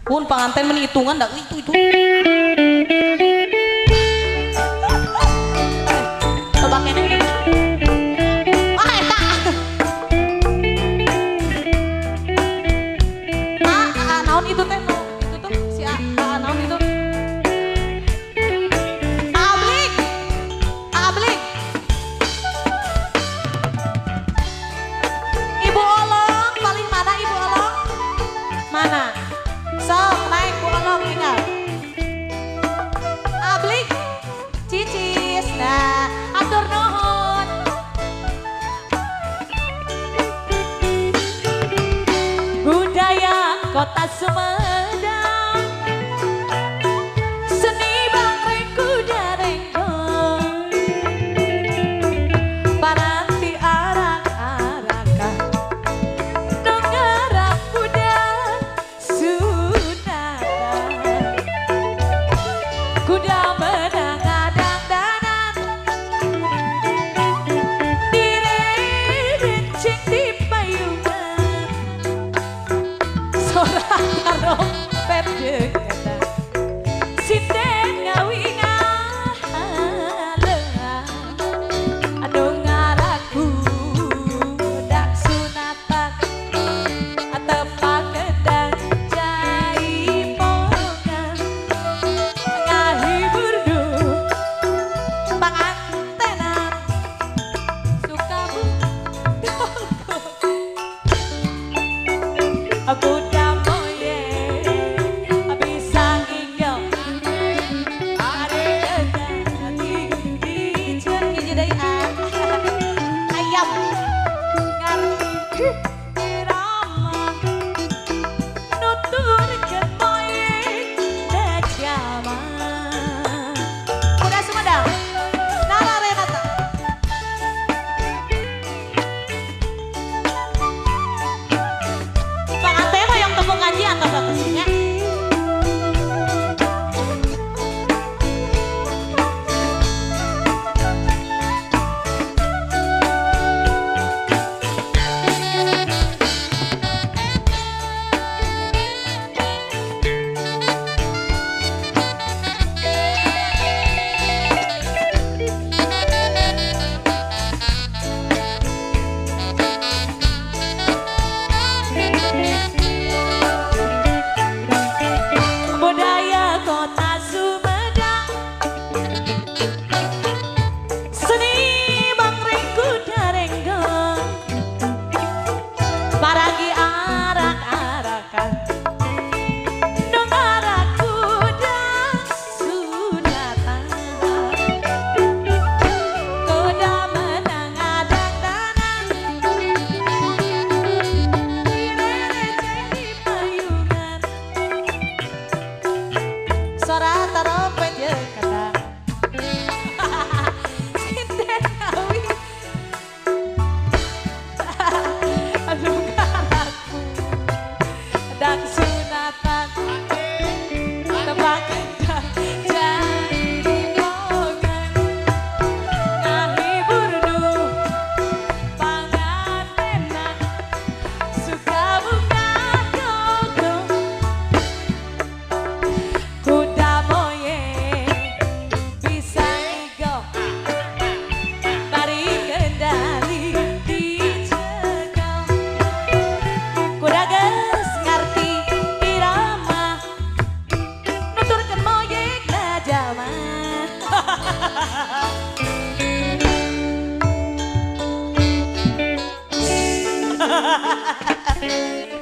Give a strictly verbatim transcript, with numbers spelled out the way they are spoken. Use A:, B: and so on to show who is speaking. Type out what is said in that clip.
A: Pun panganten men hitungan dah itu itu. Coba kene. Ah eta. Ah, ah naon itu teh? Itu tuh si ah, ah naon itu? Ablik. Ablik. Ibu Olong, paling mana Ibu Olong? Mana? Sok naik Bu Olong tinggal. Ablik, cicis, nah atur nuhun. Budaya Kota Sumedang, seni bangkreng kuda renggong, paranti arak-arakan, donggarak kuda sunatan, kuda menang adang-danan, direncing di payungan, sorak karompet deketan, sinden ngawingan, anu ngaraku dak sunatan, atepak gedang jaipongan, ngahibur du pangantenan, suka bu aku damoye bisa nginggil ada hati di hiji deui ayam ngarti irama nuturkeun moye da jaman Kuda Sumedang Nala Renata. Panganten hoyong tepung ngaji atas atasnya. Budaya Kota Sumedang, seni bangkreng kuda renggong, paragi arak-arakan, donggarak kuda sunatan, kuda menang adang-danan, direreceng di payungan, suara tarompet jeung kendang, sinden ngawin, anu ngaraku dak sunatan, tebak kendang jaipongan, ngahibur du pangantenan, suka bunga gogong, kuda moye bisa ngigo bari kendali dicekel, kuda geus ngarti irama nuturkeun moye ka jaman.